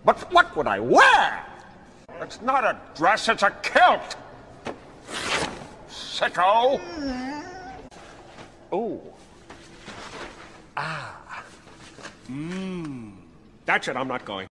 But what would I wear? It's not a dress, it's a kilt. Sicko. Oh. Ah. That's it, I'm not going.